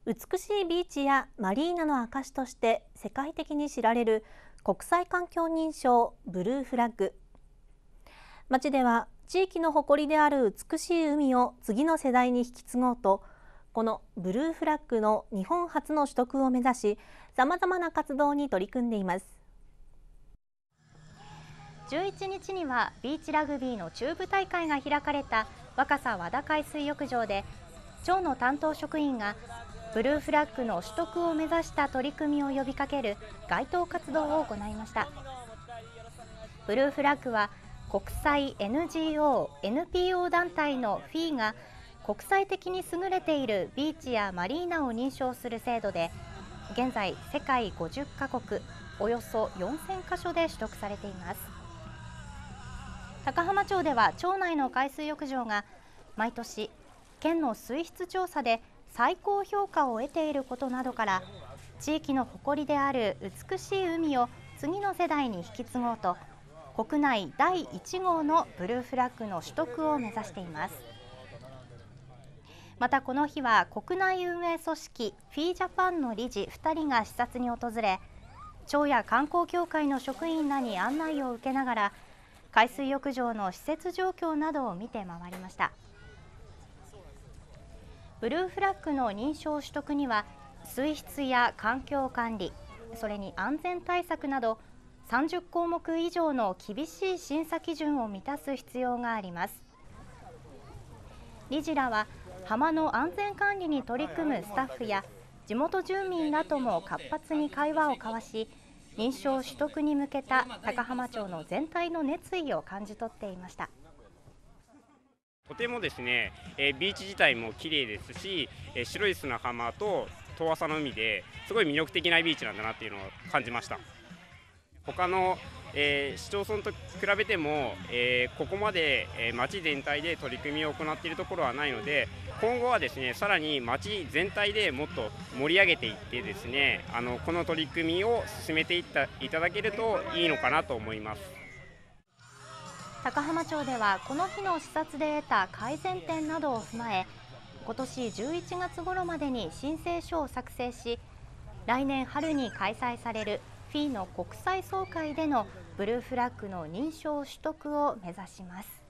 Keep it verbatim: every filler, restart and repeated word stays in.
美しいビーチやマリーナの証として世界的に知られる国際環境認証ブルーフラッグ。町では地域の誇りである美しい海を次の世代に引き継ごうと、このブルーフラッグの日本初の取得を目指し、さまざまな活動に取り組んでいます。 じゅういちにちにはビーチラグビーの中部大会が開かれた若狭和田海水浴場で、町の担当職員がブルーフラッグの取得を目指した取り組みを呼びかける街頭活動を行いました。ブルーフラッグは国際 エヌジーオー、エヌピーオー 団体の フィー が国際的に優れているビーチやマリーナを認証する制度で、現在世界ごじゅっかこくおよそよんせんかしょで取得されています。高浜町では町内の海水浴場が毎年県の水質調査で最高評価を得ていることなどから、地域の誇りである美しい海を次の世代に引き継ごうと、国内だいいちごうのブルーフラッグの取得を目指しています。またこの日は国内運営組織フィージャパンの理事ふたりが視察に訪れ、町や観光協会の職員らに案内を受けながら海水浴場の施設状況などを見て回りました。ブルーフラッグの認証取得には水質や環境管理、それに安全対策などさんじゅっこうもく以上の厳しい審査基準を満たす必要があります。理事らは浜の安全管理に取り組むスタッフや地元住民らとも活発に会話を交わし、認証取得に向けた高浜町の全体の熱意を感じ取っていました。 とてもですね、えー、ビーチ自体も綺麗ですし、えー、白い砂浜と遠浅の海ですごい魅力的なビーチなんだなっていうのを感じました。他の、えー、市町村と比べても、えー、ここまで、えー、町全体で取り組みを行っているところはないので、今後はですねさらに町全体でもっと盛り上げていってですね、あのこの取り組みを進めていったいただけるといいのかなと思います。 高浜町ではこの日の視察で得た改善点などを踏まえ、今年じゅういちがつ頃までに申請書を作成し、来年春に開催されるフィーの国際総会でのブルーフラッグの認証取得を目指します。